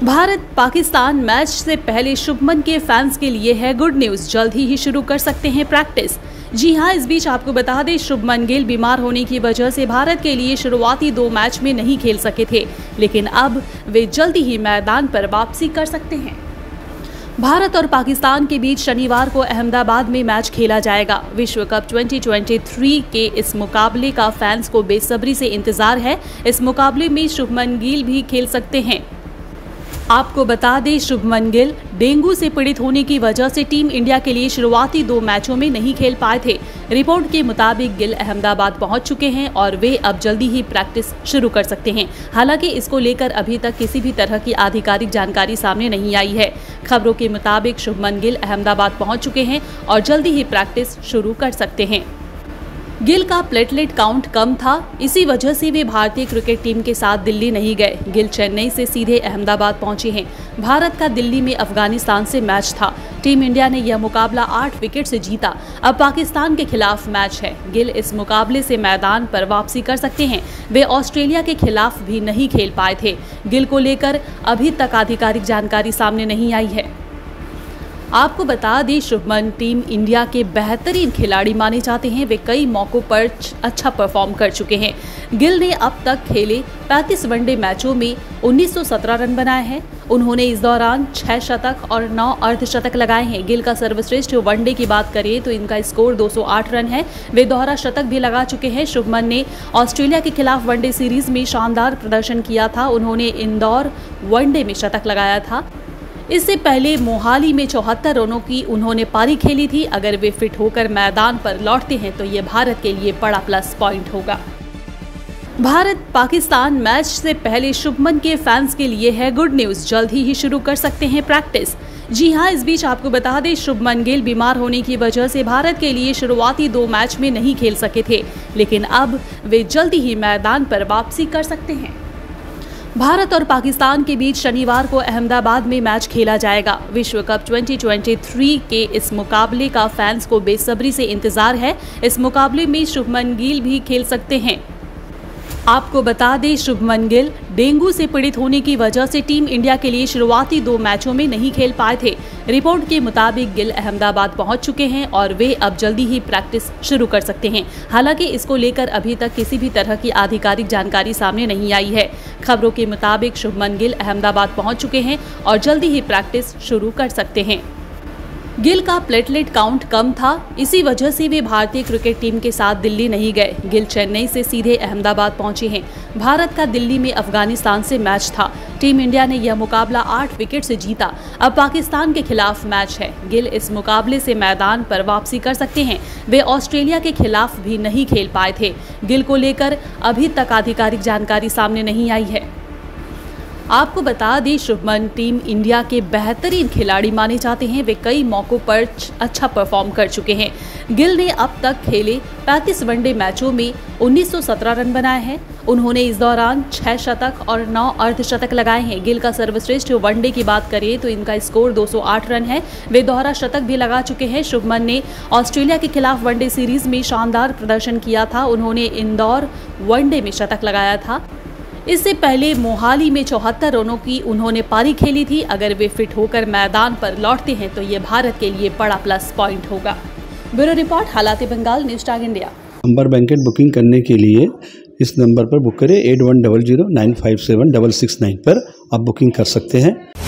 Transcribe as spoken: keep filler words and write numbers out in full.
Bharat Pakistan match से पहले शुभमन के फैंस के लिए है गुड न्यूज, जल्द ही, ही शुरू कर सकते हैं प्रैक्टिस। जी हां, इस बीच आपको बता दें, शुभमन गिल बीमार होने की वजह से भारत के लिए शुरुआती दो मैच में नहीं खेल सके थे, लेकिन अब वे जल्दी ही मैदान पर वापसी कर सकते हैं। भारत और पाकिस्तान के बीच शनिवार को अहमदाबाद में मैच खेला जाएगा। विश्व कप दो हज़ार तेईस के इस मुकाबले का फैंस को बेसब्री से इंतजार है। इस मुकाबले में शुभमन गिल भी खेल सकते हैं। आपको बता दें, शुभमन गिल डेंगू से पीड़ित होने की वजह से टीम इंडिया के लिए शुरुआती दो मैचों में नहीं खेल पाए थे। रिपोर्ट के मुताबिक गिल अहमदाबाद पहुंच चुके हैं और वे अब जल्दी ही प्रैक्टिस शुरू कर सकते हैं। हालांकि इसको लेकर अभी तक किसी भी तरह की आधिकारिक जानकारी सामने नहीं आई है। खबरों के मुताबिक शुभमन गिल अहमदाबाद पहुंच चुके हैं और जल्दी ही प्रैक्टिस शुरू कर सकते हैं। गिल का प्लेटलेट काउंट कम था, इसी वजह से वे भारतीय क्रिकेट टीम के साथ दिल्ली नहीं गए। गिल चेन्नई से सीधे अहमदाबाद पहुंचे हैं। भारत का दिल्ली में अफगानिस्तान से मैच था। टीम इंडिया ने यह मुकाबला आठ विकेट से जीता। अब पाकिस्तान के खिलाफ मैच है। गिल इस मुकाबले से मैदान पर वापसी कर सकते हैं। वे ऑस्ट्रेलिया के खिलाफ भी नहीं खेल पाए थे। गिल को लेकर अभी तक आधिकारिक जानकारी सामने नहीं आई है। आपको बता दें, शुभमन टीम इंडिया के बेहतरीन खिलाड़ी माने जाते हैं। वे कई मौकों पर अच्छा परफॉर्म कर चुके हैं। गिल ने अब तक खेले पैंतीस वनडे मैचों में उन्नीस सौ सत्रह रन बनाए हैं। उन्होंने इस दौरान छह शतक और नौ अर्धशतक लगाए हैं। गिल का सर्वश्रेष्ठ वनडे की बात करें तो इनका स्कोर दो सौ आठ रन है। वे दोहरा शतक भी लगा चुके हैं। शुभमन ने ऑस्ट्रेलिया के खिलाफ वनडे सीरीज में शानदार प्रदर्शन किया था। उन्होंने इंदौर वनडे में शतक लगाया था। इससे पहले मोहाली में चौहत्तर रनों की उन्होंने पारी खेली थी। अगर वे फिट होकर मैदान पर लौटते हैं तो ये भारत के लिए बड़ा प्लस पॉइंट होगा। भारत पाकिस्तान मैच से पहले शुभमन के फैंस के लिए है गुड न्यूज, जल्द ही, ही शुरू कर सकते हैं प्रैक्टिस। जी हां, इस बीच आपको बता दें, शुभमन गिल बीमार होने की वजह से भारत के लिए शुरुआती दो मैच में नहीं खेल सके थे, लेकिन अब वे जल्दी ही मैदान पर वापसी कर सकते हैं। भारत और पाकिस्तान के बीच शनिवार को अहमदाबाद में मैच खेला जाएगा। विश्व कप दो हज़ार तेईस के इस मुकाबले का फैंस को बेसब्री से इंतजार है। इस मुकाबले में शुभमन गिल भी खेल सकते हैं। आपको बता दें, शुभमन गिल डेंगू से पीड़ित होने की वजह से टीम इंडिया के लिए शुरुआती दो मैचों में नहीं खेल पाए थे। रिपोर्ट के मुताबिक गिल अहमदाबाद पहुंच चुके हैं और वे अब जल्दी ही प्रैक्टिस शुरू कर सकते हैं। हालांकि इसको लेकर अभी तक किसी भी तरह की आधिकारिक जानकारी सामने नहीं आई है। खबरों के मुताबिक शुभमन गिल अहमदाबाद पहुंच चुके हैं और जल्दी ही प्रैक्टिस शुरू कर सकते हैं। गिल का प्लेटलेट काउंट कम था, इसी वजह से वे भारतीय क्रिकेट टीम के साथ दिल्ली नहीं गए। गिल चेन्नई से सीधे अहमदाबाद पहुंचे हैं। भारत का दिल्ली में अफगानिस्तान से मैच था। टीम इंडिया ने यह मुकाबला आठ विकेट से जीता। अब पाकिस्तान के खिलाफ मैच है। गिल इस मुकाबले से मैदान पर वापसी कर सकते हैं। वे ऑस्ट्रेलिया के खिलाफ भी नहीं खेल पाए थे। गिल को लेकर अभी तक आधिकारिक जानकारी सामने नहीं आई है। आपको बता दें, शुभमन टीम इंडिया के बेहतरीन खिलाड़ी माने जाते हैं। वे कई मौकों पर अच्छा परफॉर्म कर चुके हैं। गिल ने अब तक खेले पैंतीस वनडे मैचों में उन्नीस सौ सत्रह रन बनाए हैं। उन्होंने इस दौरान छह शतक और नौ अर्धशतक लगाए हैं। गिल का सर्वश्रेष्ठ वनडे की बात करें तो इनका स्कोर दो सौ आठ रन है। वे दोहरा शतक भी लगा चुके हैं। शुभमन ने ऑस्ट्रेलिया के खिलाफ वनडे सीरीज में शानदार प्रदर्शन किया था। उन्होंने इंदौर वनडे में शतक लगाया था। इससे पहले मोहाली में चौहत्तर रनों की उन्होंने पारी खेली थी। अगर वे फिट होकर मैदान पर लौटते हैं तो ये भारत के लिए बड़ा प्लस पॉइंट होगा। ब्यूरो रिपोर्ट, हालात Bengal, news tag India. Number banquet booking करने के लिए इस नंबर पर बुक करें eight one double zero nine five seven double six nine पर आप बुकिंग कर सकते हैं।